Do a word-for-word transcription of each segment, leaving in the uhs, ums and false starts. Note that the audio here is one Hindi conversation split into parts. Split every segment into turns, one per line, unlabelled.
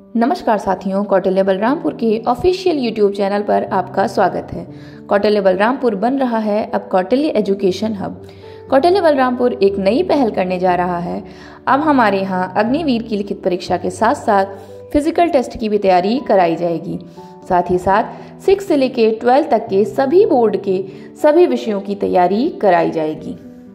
नमस्कार साथियों, कौटिल्य बलरामपुर के ऑफिशियल यूट्यूब चैनल पर आपका स्वागत है। कौटिल्य बलरामपुर बन रहा है अब कौटिल्य एजुकेशन हब। कौटिल्य बलरामपुर एक नई पहल करने जा रहा है। अब हमारे यहाँ अग्निवीर की लिखित परीक्षा के साथ साथ फिजिकल टेस्ट की भी तैयारी कराई जाएगी। साथ ही साथ सिक्स से लेकर ट्वेल्थ तक के सभी बोर्ड के सभी विषयों की तैयारी कराई जाएगी।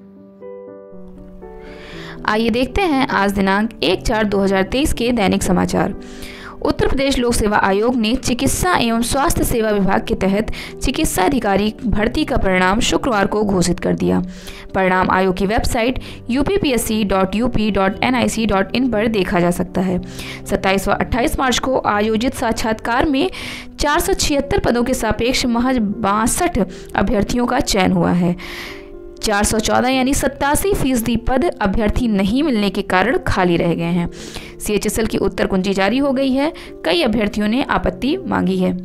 आइए देखते हैं आज दिनांक एक चार दो हज़ार तेईस के दैनिक समाचार। उत्तर प्रदेश लोक सेवा आयोग ने चिकित्सा एवं स्वास्थ्य सेवा विभाग के तहत चिकित्सा अधिकारी भर्ती का परिणाम शुक्रवार को घोषित कर दिया। परिणाम आयोग की website U P P S C dot U P dot N I C dot in पर देखा जा सकता है। सत्ताईस व अट्ठाईस मार्च को आयोजित साक्षात्कार में चार सौ छिहत्तर पदों के सापेक्ष महज बासठ अभ्यर्थियों का चयन हुआ है। चार सौ चौदह यानी सत्तासी फीसदी पद अभ्यर्थी नहीं मिलने के कारण खाली रह गए हैं। सी एच एस एल की उत्तर कुंजी जारी हो गई है। कई अभ्यर्थियों ने आपत्ति मांगी है।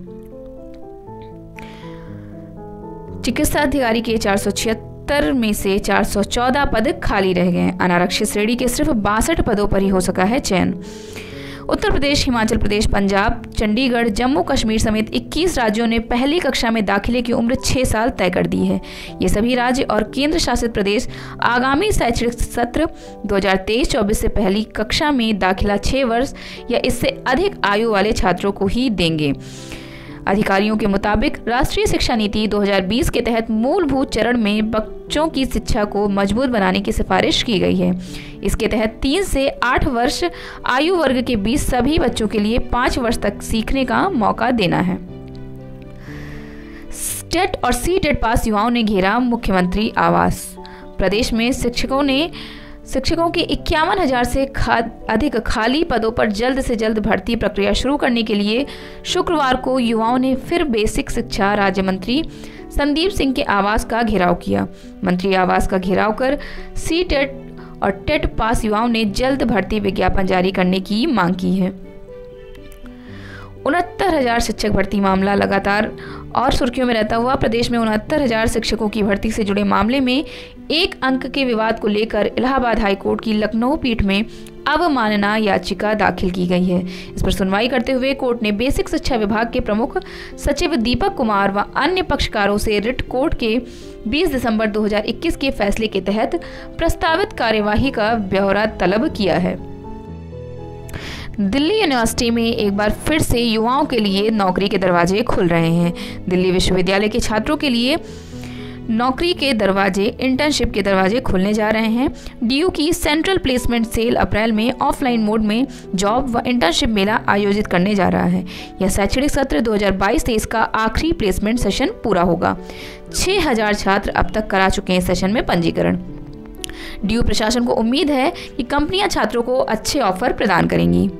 चिकित्सा अधिकारी के चार सौ छिहत्तर में से चार सौ चौदह पद खाली रह गए हैं। अनारक्षित श्रेणी के सिर्फ बासठ पदों पर ही हो सका है चयन। उत्तर प्रदेश, हिमाचल प्रदेश, पंजाब, चंडीगढ़, जम्मू कश्मीर समेत इक्कीस राज्यों ने पहली कक्षा में दाखिले की उम्र छह साल तय कर दी है। ये सभी राज्य और केंद्र शासित प्रदेश आगामी शैक्षणिक सत्र दो हज़ार तेईस चौबीस से पहली कक्षा में दाखिला छह वर्ष या इससे अधिक आयु वाले छात्रों को ही देंगे। अधिकारियों के मुताबिक राष्ट्रीय शिक्षा नीति दो हज़ार बीस के तहत मूलभूत चरण में बच्चों की शिक्षा को मजबूत बनाने की सिफारिश की गई है। इसके तहत तीन से आठ वर्ष आयु वर्ग के बीच सभी बच्चों के लिए पाँच वर्ष तक सीखने का मौका देना है। टेट और सी टेट पास युवाओं ने घेरा मुख्यमंत्री आवास। प्रदेश में शिक्षकों ने शिक्षकों के इक्यावन हजार से खा, अधिक खाली पदों पर जल्द से जल्द भर्ती प्रक्रिया शुरू करने के लिए शुक्रवार को युवाओं ने फिर बेसिक शिक्षा राज्य मंत्री संदीप सिंह के आवास का घेराव किया। मंत्री आवास का घेराव कर सी टेट और टेट पास युवाओं ने जल्द भर्ती विज्ञापन जारी करने की मांग की है। उनहत्तर हजार शिक्षक भर्ती मामला लगातार और सुर्खियों में रहता हुआ प्रदेश में उनहत्तर हजार शिक्षकों की भर्ती से जुड़े मामले में एक अंक के विवाद को लेकर इलाहाबाद हाईकोर्ट की लखनऊ पीठ में अवमानना याचिका दाखिल की गई है। इस पर सुनवाई करते हुए कोर्ट ने बेसिक शिक्षा विभाग के प्रमुख सचिव दीपक कुमार व अन्य पक्षकारों से रिट कोर्ट के बीस दिसंबर दो हज़ार इक्कीस के फैसले के तहत प्रस्तावित कार्यवाही का ब्यौरा तलब किया है। दिल्ली यूनिवर्सिटी में एक बार फिर से युवाओं के लिए नौकरी के दरवाजे खुल रहे हैं। दिल्ली विश्वविद्यालय के छात्रों के लिए नौकरी के दरवाजे, इंटर्नशिप के दरवाजे खुलने जा रहे हैं। डी यू की सेंट्रल प्लेसमेंट सेल अप्रैल में ऑफलाइन मोड में जॉब व इंटर्नशिप मेला आयोजित करने जा रहा है। यह शैक्षणिक सत्र दो हज़ार बाईस तेईस का आखिरी प्लेसमेंट सेशन पूरा होगा। छह हजार छात्र अब तक करा चुके हैं सेशन में पंजीकरण। डी यू प्रशासन को उम्मीद है कि कंपनियां छात्रों को अच्छे ऑफर प्रदान करेंगी।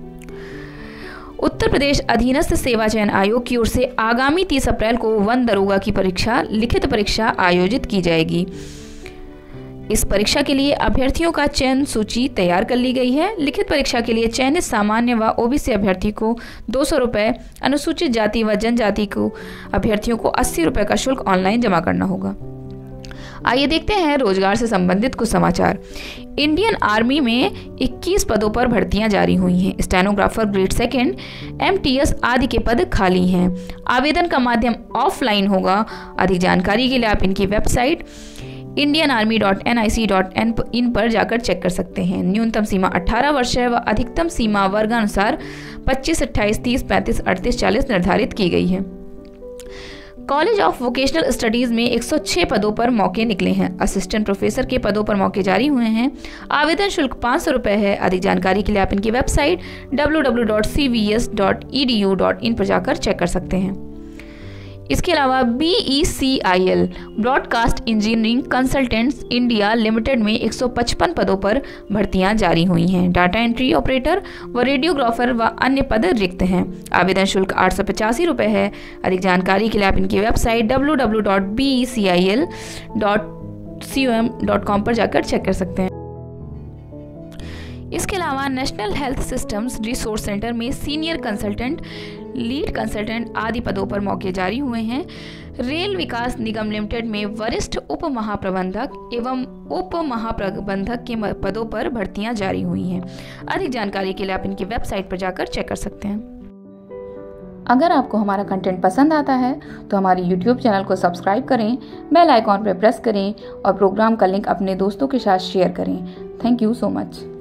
उत्तर प्रदेश अधीनस्थ सेवा चयन आयोग की ओर से आगामी तीस अप्रैल को वन दरोगा की परीक्षा लिखित परीक्षा आयोजित की जाएगी। इस परीक्षा के लिए अभ्यर्थियों का चयन सूची तैयार कर ली गई है। लिखित परीक्षा के लिए चयनित सामान्य व ओ बी सी अभ्यर्थी को दो सौ रुपये, अनुसूचित जाति व जनजाति को अभ्यर्थियों को अस्सी रुपये का शुल्क ऑनलाइन जमा करना होगा। आइए देखते हैं रोजगार से संबंधित कुछ समाचार। इंडियन आर्मी में इक्कीस पदों पर भर्तियां जारी हुई हैं। Stenographer grade second, M T S आदि के पद खाली हैं। आवेदन का माध्यम ऑफलाइन होगा। अधिक जानकारी के लिए आप इनकी website Indian army dot N I C dot in पर जाकर चेक कर सकते हैं। न्यूनतम सीमा अठारह वर्ष है व अधिकतम सीमा वर्गानुसार पच्चीस, अट्ठाईस, तीस, पैंतीस, अड़तीस, चालीस निर्धारित की गई है। कॉलेज ऑफ वोकेशनल स्टडीज में एक सौ छह पदों पर मौके निकले हैं। असिस्टेंट प्रोफेसर के पदों पर मौके जारी हुए हैं। आवेदन शुल्क पाँच सौ रुपये है। अधिक जानकारी के लिए आप इनकी website W W W dot C V S dot E D U dot in पर जाकर चेक कर सकते हैं। इसके अलावा B E C I L broadcast engineering consultants India limited में एक सौ पचपन पदों पर भर्तियां जारी हुई हैं। डाटा एंट्री ऑपरेटर व रेडियोग्राफर व अन्य पद रिक्त हैं। आवेदन शुल्क आठ सौ पचासी रुपये है। अधिक जानकारी के लिए आप इनकी website W W W dot B E C I L dot C O M dot com पर जाकर चेक कर सकते हैं। इसके अलावा national health systems resource centre में सीनियर कंसल्टेंट लीड कंसल्टेंट आदि पदों पर मौके जारी हुए हैं। रेल विकास निगम लिमिटेड में वरिष्ठ उप महाप्रबंधक एवं उप महाप्रबंधक के पदों पर भर्तियां जारी हुई हैं। अधिक जानकारी के लिए आप इनकी वेबसाइट पर जाकर चेक कर सकते हैं।
अगर आपको हमारा कंटेंट पसंद आता है तो हमारे यूट्यूब चैनल को सब्सक्राइब करें, बेल आइकॉन पर प्रेस करें और प्रोग्राम का लिंक अपने दोस्तों के साथ शेयर करें। Thank you so much.